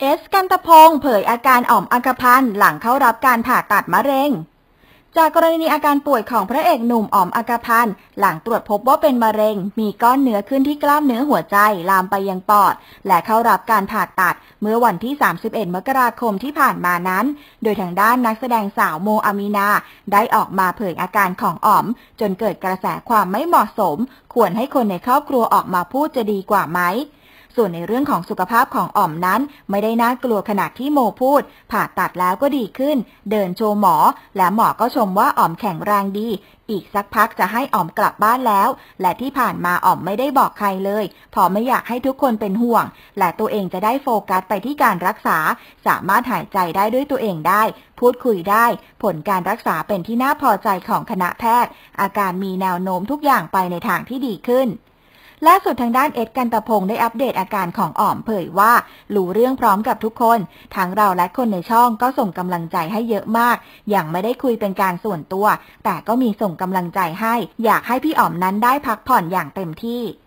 เอสกันตพงษ์เผยอาการอ๋อมอัครพันธ์หลังเข้ารับการผ่าตัดมะเร็งจากกรณีอาการป่วยของพระเอกหนุ่มอ๋อมอัครพันธ์หลังตรวจพบว่าเป็นมะเร็งมีก้อนเนื้อขึ้นที่กล้ามเนื้อหัวใจลามไปยังปอดและเข้ารับการผ่าตัดเมื่อวันที่31 มกราคมที่ผ่านมานั้นโดยทางด้านนักแสดงสาวโมอามีนาได้ออกมาเผยอาการของอ๋อมจนเกิดกระแสความไม่เหมาะสมควรให้คนในครอบครัวออกมาพูดจะดีกว่าไหมส่วนในเรื่องของสุขภาพของอ๋อมนั้นไม่ได้น่ากลัวขนาดที่โมพูดผ่าตัดแล้วก็ดีขึ้นเดินโชว์หมอและหมอก็ชมว่าอ๋อมแข็งแรงดีอีกสักพักจะให้อ๋อมกลับบ้านแล้วและที่ผ่านมาอ๋อมไม่ได้บอกใครเลยเพราะไม่อยากให้ทุกคนเป็นห่วงและตัวเองจะได้โฟกัสไปที่การรักษาสามารถหายใจได้ด้วยตัวเองได้พูดคุยได้ผลการรักษาเป็นที่น่าพอใจของคณะแพทย์อาการมีแนวโน้มทุกอย่างไปในทางที่ดีขึ้นล่าสุดทางด้านเอ็ดกันตพงษ์ได้อัปเดตอาการของอ๋อมเผยว่ารู้เรื่องพร้อมกับทุกคนทั้งเราและคนในช่องก็ส่งกำลังใจให้เยอะมากอย่างไม่ได้คุยเป็นการส่วนตัวแต่ก็มีส่งกำลังใจให้อยากให้พี่อ๋อมนั้นได้พักผ่อนอย่างเต็มที่